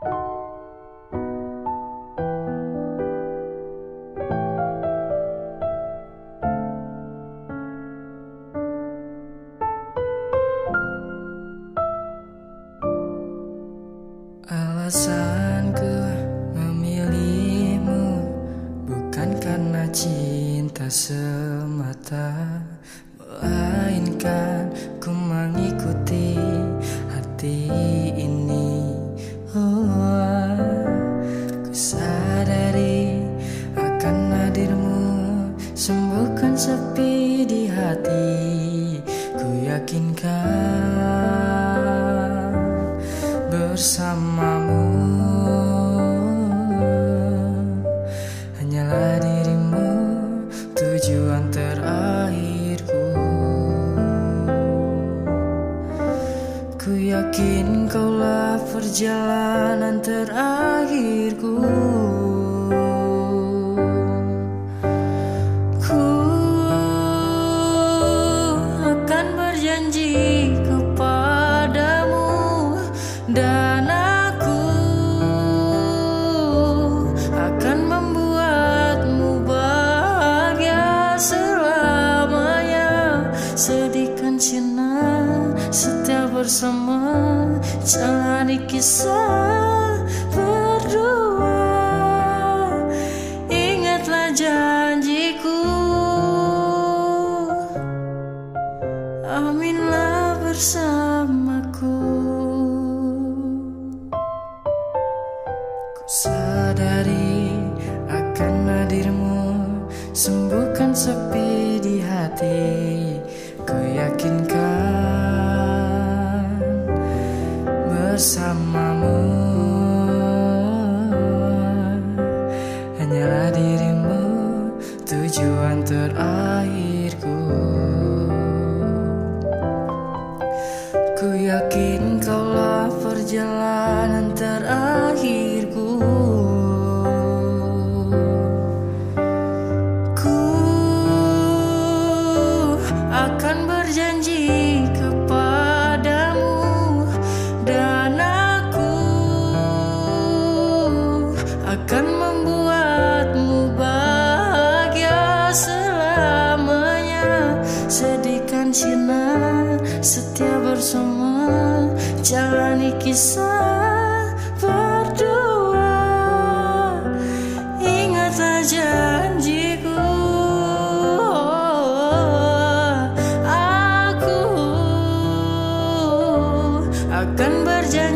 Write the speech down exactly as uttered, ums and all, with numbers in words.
Alasanku memilihmu bukan karena cinta semata, melainkan ku mengikuti hati ini. Oh, ku sadari akan hadirmu sembuhkan sepi di hati. Ku yakinkan bersamamu hanyalah dirimu tujuan terakhirku. Ku yakin kaulah perjalanan terakhirku. Ku akan berjanji kepadamu dan aku akan membuatmu bahagia selamanya. Sedihkan sinar setia bersama, jalani kisah berdua. Ingatlah janjiku, aminlah bersamaku. Ku sadari akan hadirmu sembuhkan sepi di hati. Ku yakinkan bersamamu hanyalah dirimu tujuan terakhirku. Ku yakin kaulah perjalanan terakhirku. Ku akan berjanji kepadamu dan aku akan membuatmu bahagia selamanya. Sedihkan sinar setia bersama, jalani kisah berdua. Ingatlah janjiku, aku akan berjanji